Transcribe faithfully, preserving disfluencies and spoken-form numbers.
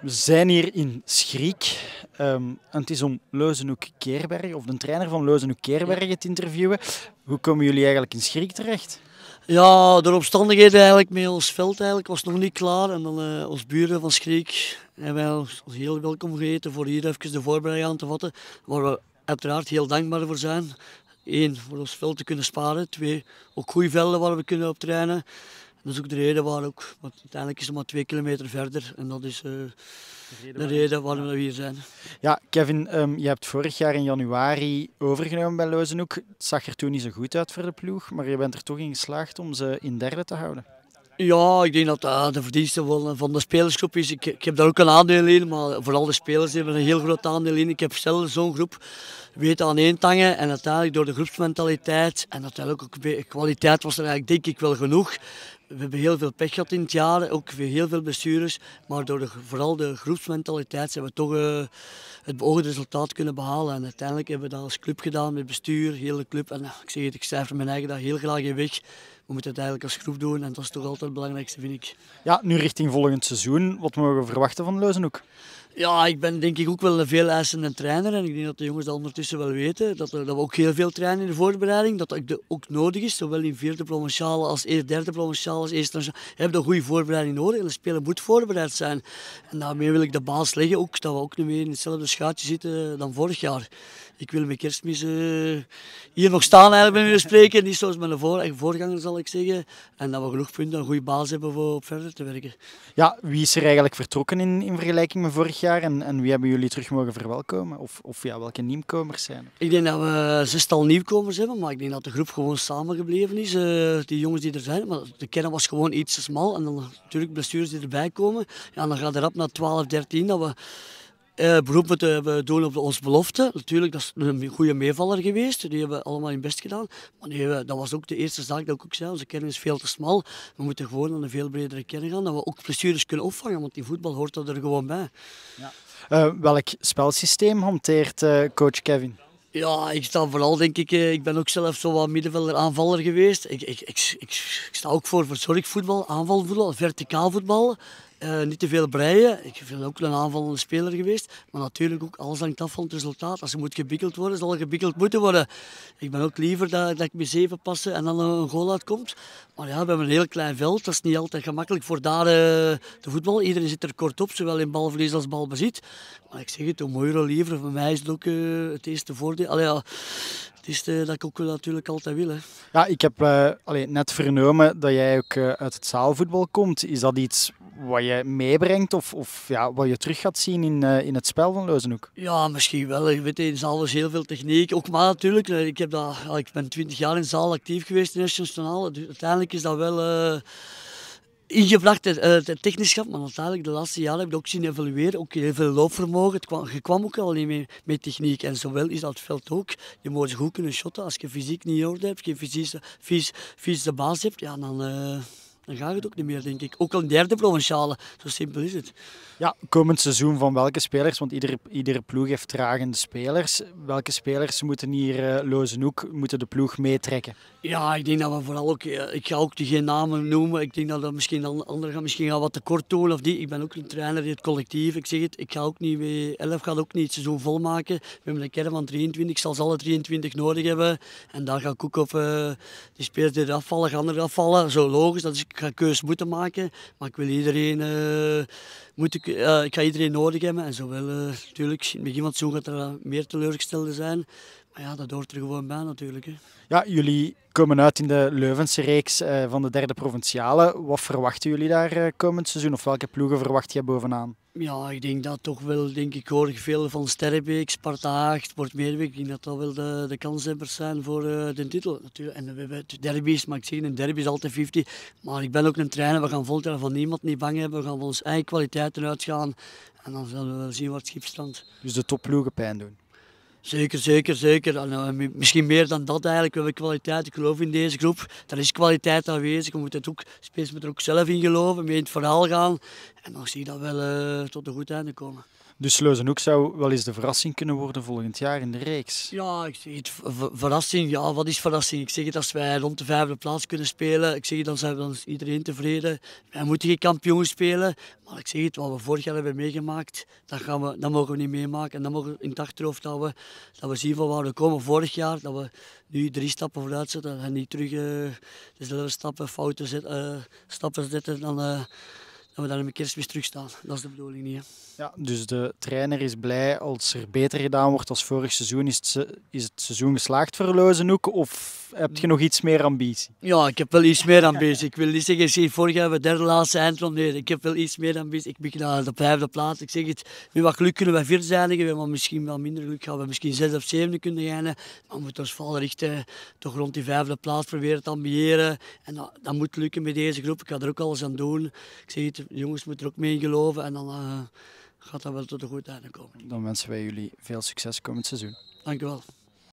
We zijn hier in Schriek um, en het is om Leuzenhoek-Keerbergen, of de trainer van Leuzenhoek-Keerbergen te interviewen. Hoe komen jullie eigenlijk in Schriek terecht? Ja, de omstandigheden eigenlijk met ons veld eigenlijk was nog niet klaar. En dan uh, ons buren van Schriek hebben wij ons heel welkom geheten voor hier even de voorbereiding aan te vatten. Waar we uiteraard heel dankbaar voor zijn. Eén, voor ons veld te kunnen sparen. Twee, ook goede velden waar we kunnen op trainen. Dat is ook de reden waar ook, want uiteindelijk is het maar twee kilometer verder en dat is uh, de reden, de reden waarom we hier zijn. Ja, Kevin, um, je hebt vorig jaar in januari overgenomen bij Leuzenhoek. Het zag er toen niet zo goed uit voor de ploeg, maar je bent er toch in geslaagd om ze in derde te houden. Ja, ik denk dat uh, de verdienste van, van de spelersgroep is. Ik, ik heb daar ook een aandeel in, maar vooral de spelers hebben een heel groot aandeel in. Ik heb zelf zo'n groep weten aan één tangen en uiteindelijk door de groepsmentaliteit en natuurlijk ook kwaliteit was er eigenlijk denk ik wel genoeg. We hebben heel veel pech gehad in het jaar, ook heel veel blessures, maar door de, vooral de groepsmentaliteit zijn we toch uh, het beoogde resultaat kunnen behalen. En uiteindelijk hebben we dat als club gedaan, met bestuur, heel de club. En uh, ik zeg het, ik cijfer mijn eigen dag heel graag in weg. We moeten het eigenlijk als groep doen en dat is toch altijd het belangrijkste, vind ik. Ja, nu richting volgend seizoen, wat mogen we verwachten van Leuzenhoek? Ja, ik ben denk ik ook wel een veel eisende trainer en ik denk dat de jongens dat ondertussen wel weten. Dat, dat we ook heel veel trainen in de voorbereiding, dat dat ook nodig is, zowel in vierde provinciale als derde provinciale als eerste nationale. Je hebt een goede voorbereiding nodig en de speler moet voorbereid zijn. En daarmee wil ik de baas leggen, ook, dat we ook niet meer in hetzelfde schaatje zitten dan vorig jaar. Ik wil met Kerstmis uh, hier nog staan eigenlijk bij willen spreken, niet zoals mijn voor, voorganger zal ik zeggen. En dat we genoeg punten en een goede baas hebben voor op verder te werken. Ja, wie is er eigenlijk vertrokken in, in vergelijking met vorig jaar en, en wie hebben jullie terug mogen verwelkomen? Of, of ja, welke nieuwkomers zijn er? Ik denk dat we zestal nieuwkomers hebben, maar ik denk dat de groep gewoon samengebleven is. Uh, die jongens die er zijn, maar de kern was gewoon iets te smal. En dan natuurlijk blessures die erbij komen. Ja, dan gaat het rap naar twaalf, dertien dat we Uh, beroep moeten doen op onze belofte. Natuurlijk, dat is een goede meevaller geweest. Die hebben allemaal hun best gedaan. Maar nee, dat was ook de eerste zaak dat ik ook zei. Onze kern is veel te smal. We moeten gewoon aan een veel bredere kern gaan. Dat we ook blessures kunnen opvangen. Want in voetbal hoort dat er gewoon bij. Ja. Uh, welk spelsysteem hanteert uh, coach Kevin? Ja, ik sta vooral denk ik, ik ben ook zelf zo wat middenvelder aanvaller geweest. Ik, ik, ik, ik, ik sta ook voor verzorgvoetbal, aanvalvoetbal, verticaal voetbal. Uh, niet te veel breien. Ik ben ook een aanvallende speler geweest. Maar natuurlijk ook alles hangt af van het resultaat. Als er moet gebikkeld worden, zal er gebikkeld moeten worden. Ik ben ook liever dat, dat ik met zeven passen en dan een goal uitkomt. Maar ja, we hebben een heel klein veld. Dat is niet altijd gemakkelijk voor daar uh, te voetballen. Iedereen zit er kort op, zowel in balverlies als balbezit. Maar ik zeg het, hoe mooier hoe liever. Voor mij is het ook uh, het eerste voordeel. Allee, ja, het is uh, dat ik ook natuurlijk altijd wil. Hè. Ja, ik heb uh, allee, net vernomen dat jij ook uh, uit het zaalvoetbal komt. Is dat iets wat je meebrengt of, of ja, wat je terug gaat zien in, uh, in het spel van Leuzenhoek? Ja, misschien wel. Je weet, in de zaal is heel veel techniek. Ook maar natuurlijk, ik, heb dat, ja, ik ben twintig jaar in de zaal actief geweest in Nationaal. Dus uiteindelijk is dat wel uh, ingebracht, het, het technischschap. Maar uiteindelijk de laatste jaren heb ik ook zien evolueren. Ook heel veel loopvermogen. Het kwam, je kwam ook al niet mee met techniek. En zowel is dat veld ook. Je moet je goed kunnen shotten. Als je fysiek niet in orde hebt, je fysiek, fysiek, fysiek de baas hebt, ja, dan... Uh, Dan gaat het ook niet meer, denk ik. Ook al derde provinciale, zo simpel is het. Ja, komend seizoen van welke spelers? Want iedere, iedere ploeg heeft dragende spelers. Welke spelers moeten hier uh, Leuzenhoek, moeten de ploeg meetrekken? Ja, ik denk dat we vooral ook, ik ga ook geen namen noemen. Ik denk dat dat misschien anderen gaan misschien gaan wat tekort doen of die. Ik ben ook een trainer in het collectief. Ik zeg het, ik ga ook niet mee, elf gaat ook niet het seizoen volmaken. We hebben een kern van drieëntwintig, ik zal ze alle drieëntwintig nodig hebben. En daar ga ik ook op uh, die spelers die eraf vallen, gaan eraf vallen. Zo logisch, dat is, ik ga keuzes moeten maken. Maar ik wil iedereen, uh, moet ik, uh, ik ga iedereen nodig hebben. En zowel, uh, natuurlijk, met iemand zo gaat er uh, meer teleurgestelde zijn. Maar ja, dat hoort er gewoon bij natuurlijk. Hè. Ja, jullie komen uit in de Leuvense reeks uh, van de derde provinciale. Wat verwachten jullie daar uh, komend seizoen? Of welke ploegen verwacht je bovenaan? Ja, ik denk dat toch wel, denk ik, hoor ik veel van Sterrenbeek, Sparta Haag, Sport Meerbeek. Ik denk dat dat wel de, de kanshebbers zijn voor uh, de titel. Natuurlijk. En we hebben derbies, maar ik zeg, een derby is altijd vijftig. Maar ik ben ook een trainer, we gaan volgend jaar van niemand niet bang hebben. We gaan van onze eigen kwaliteiten uitgaan. En dan zullen we wel zien waar het schip strandt. Dus de topploegen pijn doen? Zeker, zeker, zeker. En, uh, misschien meer dan dat eigenlijk. We hebben kwaliteit, ik geloof in deze groep. Er is kwaliteit aanwezig. We moeten het ook, spelers moeten er ook zelf in geloven, mee in het verhaal gaan. En dan zie je dat wel uh, tot een goed einde komen. Dus Leuzenhoek zou wel eens de verrassing kunnen worden volgend jaar in de reeks. Ja, ik zeg het, ver- verrassing. Ja, wat is verrassing? Ik zeg het, als wij rond de vijfde plaats kunnen spelen, ik zeg het, dan zijn we dan is iedereen tevreden. Wij moeten geen kampioen spelen, maar ik zeg het, wat we vorig jaar hebben meegemaakt, dat, gaan we, dat mogen we niet meemaken. En dan mogen we in het achterhoofd houden, dat we zien van waar we komen vorig jaar, dat we nu drie stappen vooruit zetten en niet terug uh, dezelfde stappen, fouten zet, uh, stappen zetten, dan, uh, dat we dan met kerstmis terugstaan. Dat is de bedoeling niet. Hè. Ja, dus de trainer is blij als er beter gedaan wordt als vorig seizoen. Is het, se- is het seizoen geslaagd voor Leuzenhoek of heb je nog iets meer ambitie? Ja, ik heb wel iets meer ambitie. Ik wil niet zeggen, ik zeg, vorig jaar hebben we derde laatste eindronde. Nee, ik heb wel iets meer ambitie. Ik begin aan de vijfde plaats. Ik zeg het, met wat geluk kunnen wij vierde eindigen, maar misschien wel minder geluk gaan we misschien zesde of zevende kunnen eindigen. Maar we moeten ons vooral richten, toch rond die vijfde plaats proberen te ambiëren. En dat, dat moet lukken met deze groep. Ik ga er ook alles aan doen. Ik zeg het, de jongens moeten er ook mee in geloven en dan uh, gaat dat wel tot een goed einde komen. Dan wensen wij jullie veel succes komend seizoen. Dank u wel.